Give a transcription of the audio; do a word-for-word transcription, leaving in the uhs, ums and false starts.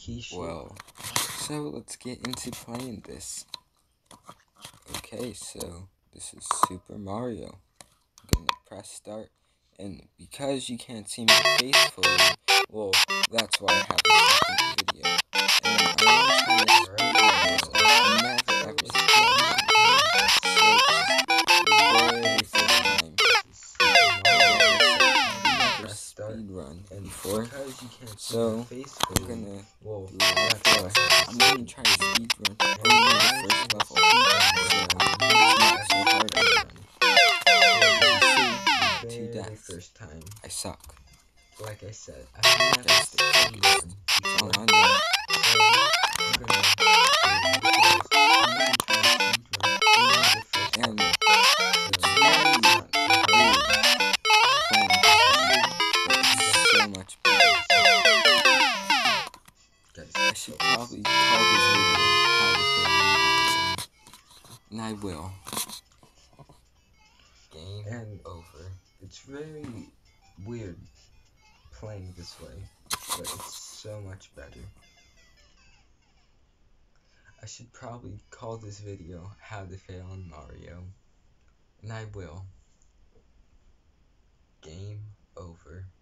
he should. Well, so let's get into playing this. Okay, so this is Super Mario. I'm gonna press start, and because you can't see my face fully, well, that's why I have a second video. And I am trying to speedrun this. I've never ever speedrun. Speedrun before, so I'm gonna well, do that first. I'm gonna try to speedrun only the first level, so it's not so hard to run. Two deaths. First time. I suck. Like I said, I have That's the biggest. It's all on there. And it's really weird playing this, but it's so much better. Guys, I should probably call this video How to Fail Mario, and I will. Game and over. It's very weird playing this way, but it's so much better. I should probably call this video How to Fail in Mario, and I will. Game over.